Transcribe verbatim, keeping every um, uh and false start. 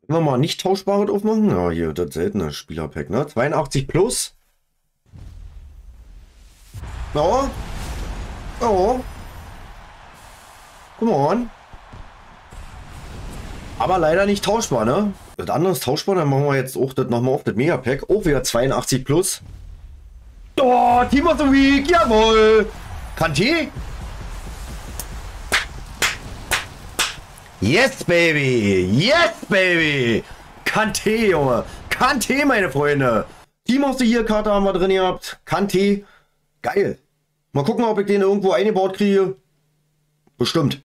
Wenn wir mal nicht tauschbares aufmachen. Ja, hier, das seltene Spielerpack, ne? zweiundachtzig plus. Ja. Ja. Come on. Aber leider nicht tauschbar, ne? Das andere ist tauschbar, dann machen wir jetzt auch das nochmal auf das Megapack. Auch wieder zweiundachtzig plus. Oh, Team of the Week, jawohl! Kanté? Yes, baby! Yes, baby! Kanté, Junge! Kanté, meine Freunde! Team of the Year Karte haben wir drin gehabt. Kanté. Geil. Mal gucken, ob ich den irgendwo eingebaut kriege. Bestimmt.